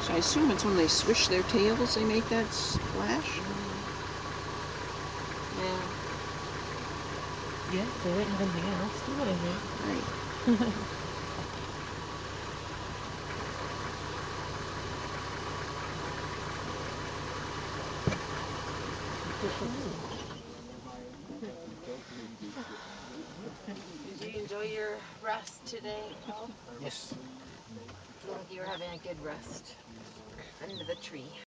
So I assume it's when they swish their tails they make that splash? Yeah. Yes, they didn't have anything else, do they? Right. Did you enjoy your rest today, Paul? Yes. Sounds like you were having a good rest under the tree.